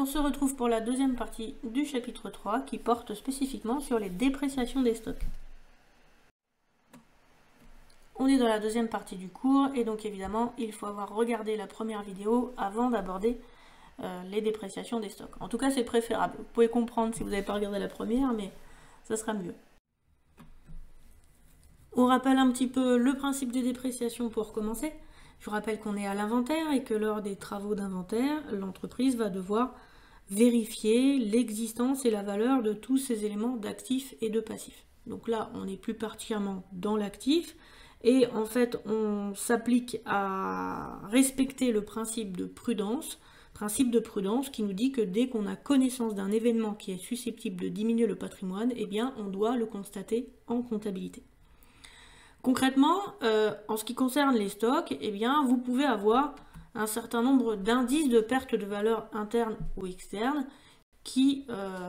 On se retrouve pour la deuxième partie du chapitre 3 qui porte spécifiquement sur les dépréciations des stocks. On est dans la deuxième partie du cours et donc évidemment il faut avoir regardé la première vidéo avant d'aborder les dépréciations des stocks. En tout cas c'est préférable. Vous pouvez comprendre si vous n'avez pas regardé la première, mais ça sera mieux. On rappelle un petit peu le principe des dépréciations pour commencer. Je vous rappelle qu'on est à l'inventaire et que lors des travaux d'inventaire, l'entreprise va devoir vérifier l'existence et la valeur de tous ces éléments d'actifs et de passifs. Donc là, on est plus particulièrement dans l'actif et en fait, on s'applique à respecter le principe de prudence qui nous dit que dès qu'on a connaissance d'un événement qui est susceptible de diminuer le patrimoine, eh bien, on doit le constater en comptabilité. Concrètement, en ce qui concerne les stocks, eh bien, vous pouvez avoir un certain nombre d'indices de perte de valeur interne ou externe qui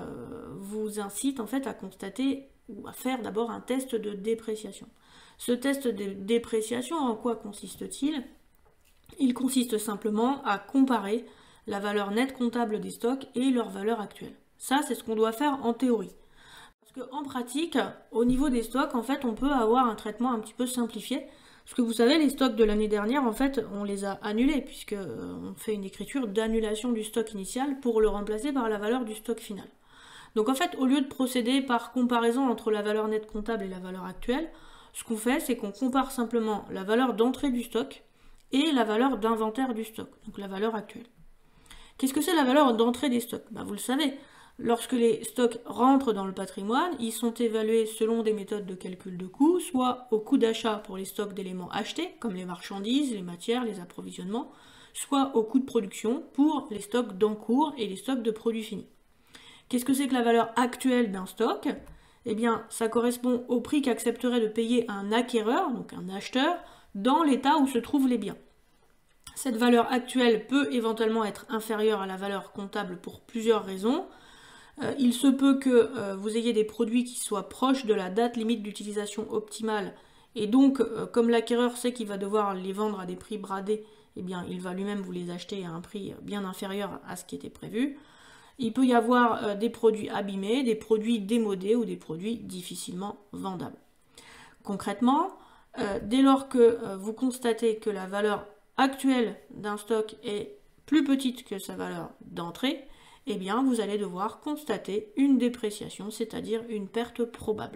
vous incitent en fait à constater ou à faire d'abord un test de dépréciation. Ce test de dépréciation, en quoi consiste-t-il? Il consiste simplement à comparer la valeur nette comptable des stocks et leur valeur actuelle. Ça, c'est ce qu'on doit faire en théorie. Parce qu'en pratique, au niveau des stocks, en fait, on peut avoir un traitement un petit peu simplifié. Parce que vous savez, les stocks de l'année dernière, en fait, on les a annulés, puisqu'on fait une écriture d'annulation du stock initial pour le remplacer par la valeur du stock final. Donc en fait, au lieu de procéder par comparaison entre la valeur nette comptable et la valeur actuelle, ce qu'on fait, c'est qu'on compare simplement la valeur d'entrée du stock et la valeur d'inventaire du stock, donc la valeur actuelle. Qu'est-ce que c'est la valeur d'entrée des stocks? Vous le savez. Lorsque les stocks rentrent dans le patrimoine, ils sont évalués selon des méthodes de calcul de coût, soit au coût d'achat pour les stocks d'éléments achetés, comme les marchandises, les matières, les approvisionnements, soit au coût de production pour les stocks d'encours et les stocks de produits finis. Qu'est-ce que c'est que la valeur actuelle d'un stock? Eh bien, ça correspond au prix qu'accepterait de payer un acquéreur, donc un acheteur, dans l'état où se trouvent les biens. Cette valeur actuelle peut éventuellement être inférieure à la valeur comptable pour plusieurs raisons. Il se peut que vous ayez des produits qui soient proches de la date limite d'utilisation optimale et donc comme l'acquéreur sait qu'il va devoir les vendre à des prix bradés, eh bien il va lui-même vous les acheter à un prix bien inférieur à ce qui était prévu. Il peut y avoir des produits abîmés, des produits démodés ou des produits difficilement vendables. Concrètement, dès lors que vous constatez que la valeur actuelle d'un stock est plus petite que sa valeur d'entrée, eh bien, vous allez devoir constater une dépréciation, c'est-à-dire une perte probable.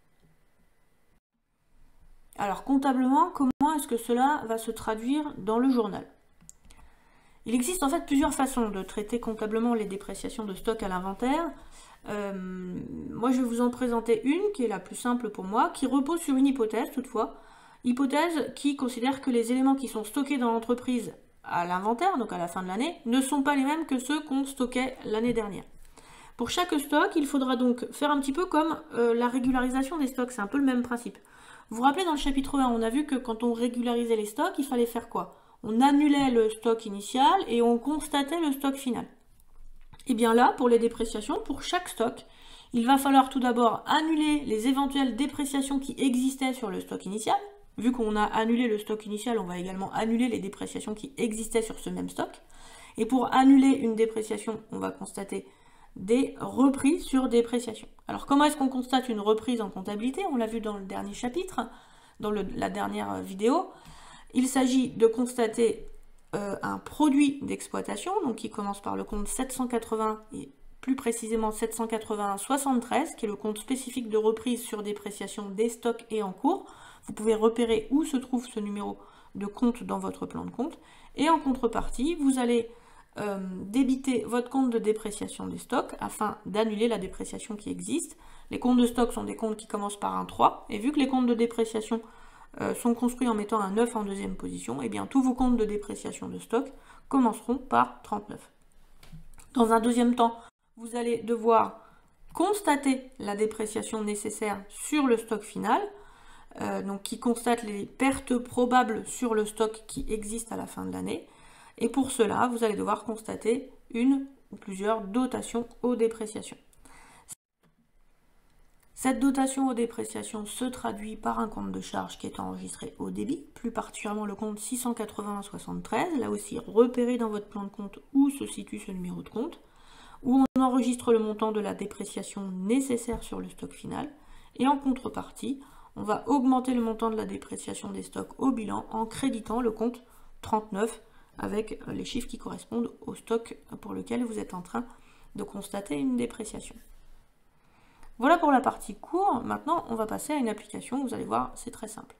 Alors, comptablement, comment est-ce que cela va se traduire dans le journal? Il existe en fait plusieurs façons de traiter comptablement les dépréciations de stock à l'inventaire. Moi, je vais vous en présenter une qui est la plus simple pour moi, qui repose sur une hypothèse toutefois. Hypothèse qui considère que les éléments qui sont stockés dans l'entreprise à l'inventaire, donc à la fin de l'année, ne sont pas les mêmes que ceux qu'on stockait l'année dernière. Pour chaque stock, il faudra donc faire un petit peu comme la régularisation des stocks, c'est un peu le même principe. Vous vous rappelez dans le chapitre 1, on a vu que quand on régularisait les stocks, il fallait faire quoi? On annulait le stock initial et on constatait le stock final. Et bien là, pour les dépréciations, pour chaque stock, il va falloir tout d'abord annuler les éventuelles dépréciations qui existaient sur le stock initial. Vu qu'on a annulé le stock initial, on va également annuler les dépréciations qui existaient sur ce même stock. Et pour annuler une dépréciation, on va constater des reprises sur dépréciation. Alors comment est-ce qu'on constate une reprise en comptabilité? On l'a vu dans le dernier chapitre, dans la dernière vidéo. Il s'agit de constater un produit d'exploitation, donc qui commence par le compte 780 et plus précisément 781,73, qui est le compte spécifique de reprise sur dépréciation des stocks et en cours. Vous pouvez repérer où se trouve ce numéro de compte dans votre plan de compte. Et en contrepartie, vous allez débiter votre compte de dépréciation des stocks afin d'annuler la dépréciation qui existe. Les comptes de stock sont des comptes qui commencent par un 3. Et vu que les comptes de dépréciation sont construits en mettant un 9 en deuxième position, et bien tous vos comptes de dépréciation de stock commenceront par 39. Dans un deuxième temps, vous allez devoir constater la dépréciation nécessaire sur le stock final, donc qui constate les pertes probables sur le stock qui existe à la fin de l'année. Et pour cela, vous allez devoir constater une ou plusieurs dotations aux dépréciations. Cette dotation aux dépréciations se traduit par un compte de charge qui est enregistré au débit, plus particulièrement le compte 681,73, là aussi repérez dans votre plan de compte où se situe ce numéro de compte. où on enregistre le montant de la dépréciation nécessaire sur le stock final. Et en contrepartie, on va augmenter le montant de la dépréciation des stocks au bilan en créditant le compte 39 avec les chiffres qui correspondent au stock pour lequel vous êtes en train de constater une dépréciation. Voilà pour la partie cours. Maintenant, on va passer à une application. Vous allez voir, c'est très simple.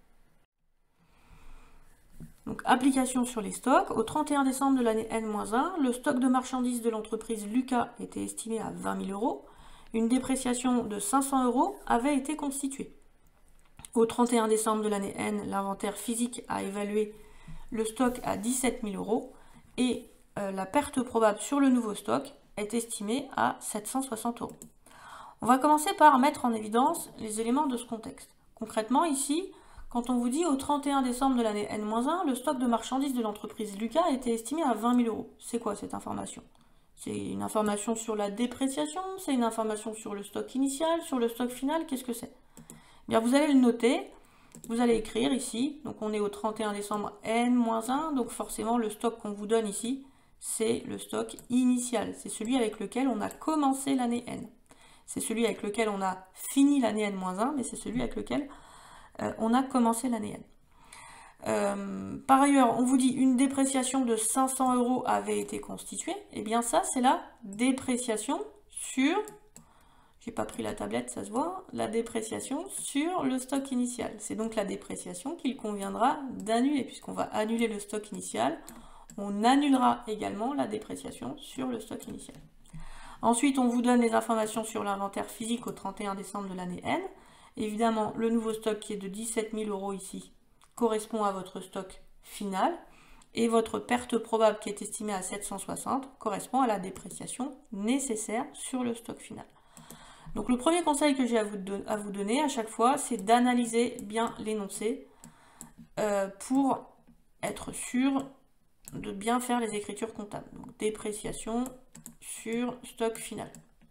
Donc, application sur les stocks. Au 31 décembre de l'année N-1, le stock de marchandises de l'entreprise Lucas était estimé à 20 000 €. Une dépréciation de 500 € avait été constituée. Au 31 décembre de l'année N, l'inventaire physique a évalué le stock à 17 000 € et la perte probable sur le nouveau stock est estimée à 760 €. On va commencer par mettre en évidence les éléments de ce contexte. Concrètement, ici, quand on vous dit au 31 décembre de l'année N-1, le stock de marchandises de l'entreprise Lucas a été estimé à 20 000 €. C'est quoi cette information? C'est une information sur la dépréciation? C'est une information sur le stock initial? Sur le stock final? Qu'est-ce que c'est? Bien, vous allez le noter. Vous allez écrire ici. Donc, on est au 31 décembre N-1. Donc, forcément, le stock qu'on vous donne ici, c'est le stock initial. C'est celui avec lequel on a commencé l'année N. C'est celui avec lequel on a fini l'année N-1, mais c'est celui avec lequel on a commencé l'année N. Par ailleurs, on vous dit une dépréciation de 500 € avait été constituée. Eh bien ça, c'est la dépréciation sur, j'ai pas pris la tablette, ça se voit, la dépréciation sur le stock initial. C'est donc la dépréciation qu'il conviendra d'annuler, puisqu'on va annuler le stock initial. On annulera également la dépréciation sur le stock initial. Ensuite, on vous donne les informations sur l'inventaire physique au 31 décembre de l'année N. Évidemment, le nouveau stock qui est de 17 000 € ici correspond à votre stock final. Et votre perte probable qui est estimée à 760 correspond à la dépréciation nécessaire sur le stock final. Donc le premier conseil que j'ai à vous donner à chaque fois, c'est d'analyser bien l'énoncé pour être sûr de bien faire les écritures comptables. Donc dépréciation sur stock final.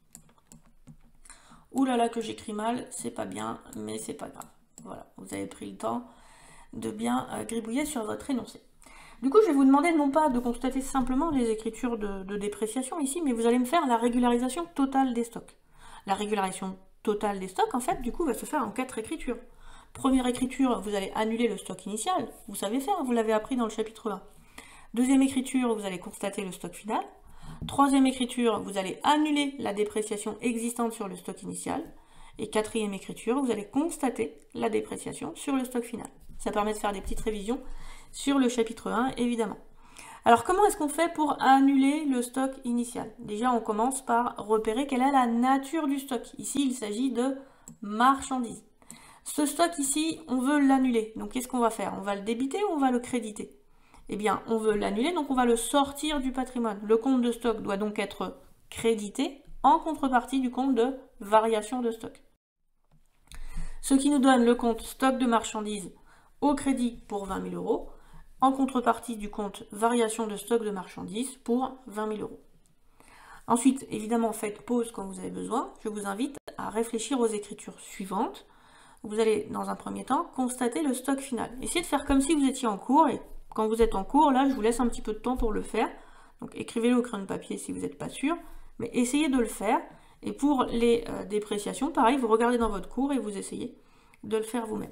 Ouh là là que j'écris mal, c'est pas bien, mais c'est pas grave. Voilà, vous avez pris le temps de bien gribouiller sur votre énoncé. Du coup, je vais vous demander non pas de constater simplement les écritures de dépréciation ici, mais vous allez me faire la régularisation totale des stocks. La régularisation totale des stocks, en fait, du coup, va se faire en 4 écritures. Première écriture, vous allez annuler le stock initial. Vous savez faire, vous l'avez appris dans le chapitre 1. Deuxième écriture, vous allez constater le stock final. Troisième écriture, vous allez annuler la dépréciation existante sur le stock initial. Et quatrième écriture, vous allez constater la dépréciation sur le stock final. Ça permet de faire des petites révisions sur le chapitre 1, évidemment. Alors, comment est-ce qu'on fait pour annuler le stock initial? Déjà, on commence par repérer quelle est la nature du stock. Ici, il s'agit de marchandises. Ce stock ici, on veut l'annuler. Donc, qu'est-ce qu'on va faire? On va le débiter ou on va le créditer? Eh bien, on veut l'annuler, donc on va le sortir du patrimoine. Le compte de stock doit donc être crédité en contrepartie du compte de variation de stock. Ce qui nous donne le compte stock de marchandises au crédit pour 20 000 € en contrepartie du compte variation de stock de marchandises pour 20 000 €. Ensuite, évidemment, faites pause quand vous avez besoin. Je vous invite à réfléchir aux écritures suivantes. Vous allez, dans un premier temps, constater le stock final. Essayez de faire comme si vous étiez en cours et quand vous êtes en cours, là, je vous laisse un petit peu de temps pour le faire. Donc, écrivez-le au crayon de papier si vous n'êtes pas sûr. Mais essayez de le faire. Et pour les dépréciations, pareil, vous regardez dans votre cours et vous essayez de le faire vous-même.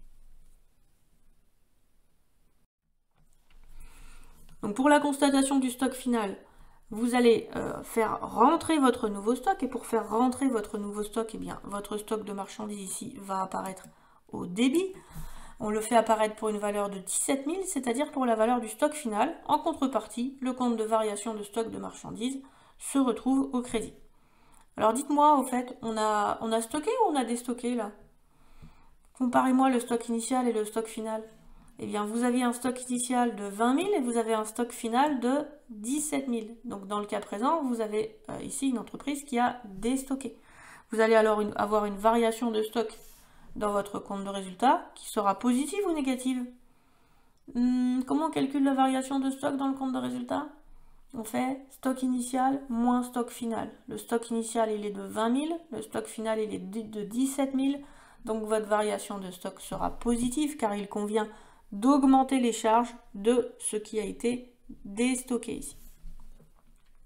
Donc, pour la constatation du stock final, vous allez faire rentrer votre nouveau stock. Et pour faire rentrer votre nouveau stock, eh bien, votre stock de marchandises ici va apparaître au débit. On le fait apparaître pour une valeur de 17 000, c'est-à-dire pour la valeur du stock final. En contrepartie, le compte de variation de stock de marchandises se retrouve au crédit. Alors dites-moi, au fait, on a stocké ou on a déstocké là? Comparez-moi le stock initial et le stock final. Eh bien, vous avez un stock initial de 20 000 et vous avez un stock final de 17 000. Donc dans le cas présent, vous avez ici une entreprise qui a déstocké. Vous allez alors avoir une variation de stock dans votre compte de résultat qui sera positive ou négative. Comment on calcule la variation de stock dans le compte de résultat? On fait stock initial moins stock final. Le stock initial, il est de 20 000, le stock final, il est de 17 000. Donc votre variation de stock sera positive car il convient d'augmenter les charges de ce qui a été déstocké ici.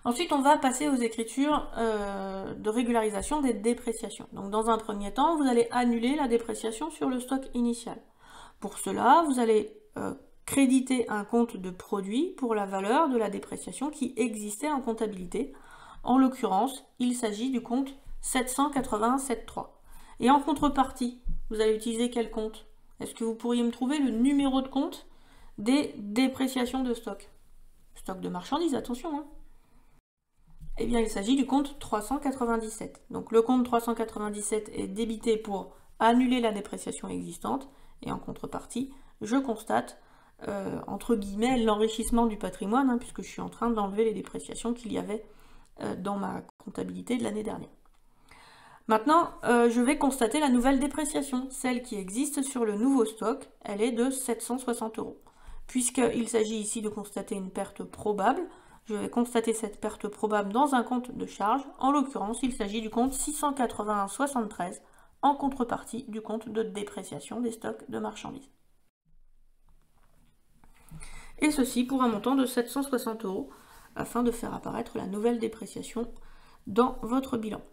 Ensuite, on va passer aux écritures de régularisation des dépréciations. Donc, dans un premier temps, vous allez annuler la dépréciation sur le stock initial. Pour cela, vous allez créditer un compte de produit pour la valeur de la dépréciation qui existait en comptabilité. En l'occurrence, il s'agit du compte 787.3. Et en contrepartie, vous allez utiliser quel compte? Est-ce que vous pourriez me trouver le numéro de compte des dépréciations de stock? Stock de marchandises, attention, hein. Eh bien, il s'agit du compte 397. Donc, le compte 397 est débité pour annuler la dépréciation existante. Et en contrepartie, je constate, entre guillemets, l'enrichissement du patrimoine, hein, puisque je suis en train d'enlever les dépréciations qu'il y avait dans ma comptabilité de l'année dernière. Maintenant, je vais constater la nouvelle dépréciation, celle qui existe sur le nouveau stock. Elle est de 760 €. Puisqu'il s'agit ici de constater une perte probable, je vais constater cette perte probable dans un compte de charge. En l'occurrence, il s'agit du compte 681,73 en contrepartie du compte de dépréciation des stocks de marchandises. Et ceci pour un montant de 760 € afin de faire apparaître la nouvelle dépréciation dans votre bilan.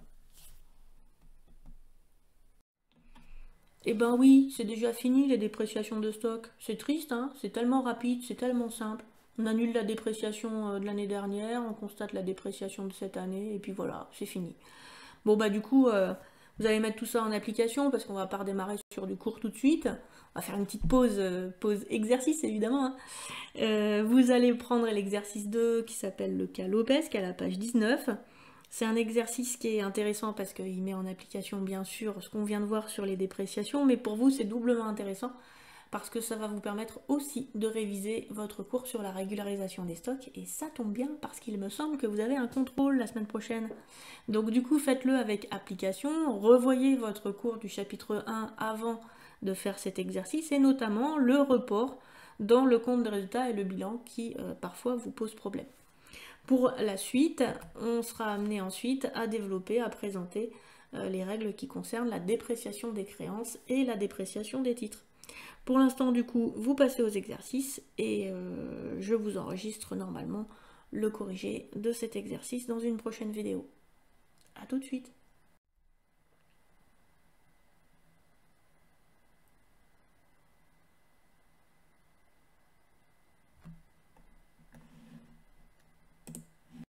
Eh ben oui, c'est déjà fini les dépréciations de stock. C'est triste, hein, c'est tellement rapide, c'est tellement simple. On annule la dépréciation de l'année dernière, on constate la dépréciation de cette année, et puis voilà, c'est fini. Bon bah du coup, vous allez mettre tout ça en application, parce qu'on va pas redémarrer sur du cours tout de suite. On va faire une petite pause exercice évidemment, hein. Vous allez prendre l'exercice 2 qui s'appelle le cas Lopez, qui est à la page 19. C'est un exercice qui est intéressant parce qu'il met en application bien sûr ce qu'on vient de voir sur les dépréciations, mais pour vous c'est doublement intéressant parce que ça va vous permettre aussi de réviser votre cours sur la régularisation des stocks, et ça tombe bien parce qu'il me semble que vous avez un contrôle la semaine prochaine. Donc du coup faites-le avec application, revoyez votre cours du chapitre 1 avant de faire cet exercice, et notamment le report dans le compte de résultat et le bilan qui parfois vous pose problème. Pour la suite, on sera amené ensuite à développer, à présenter les règles qui concernent la dépréciation des créances et la dépréciation des titres. Pour l'instant, du coup, vous passez aux exercices et je vous enregistre normalement le corrigé de cet exercice dans une prochaine vidéo. A tout de suite.